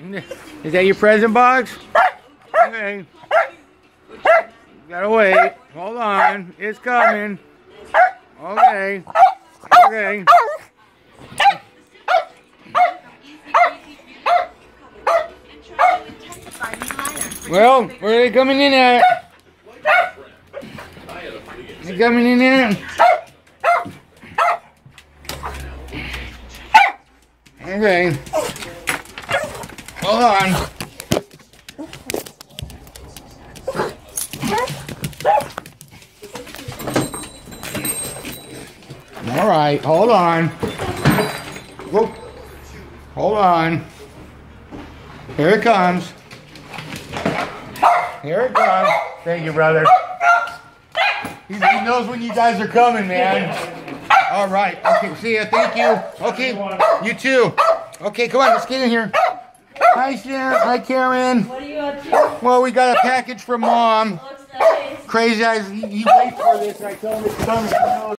Is that your present box? Okay. Gotta wait. Hold on. It's coming. Okay. Okay. Well, where are they coming in at? They coming in there? Okay. Hold on. All right, hold on. Whoop. Hold on. Here it comes. Here it comes. Thank you, brother. He knows when you guys are coming, man. All right. Okay, see ya. Thank you. Okay, you too. Okay, come on. Let's get in here. Hi, Sharon. Hi, Karen. What are you up to? Well, we got a package from Mom. Looks nice. Crazy Eyes. He waits for this. I told him it's coming.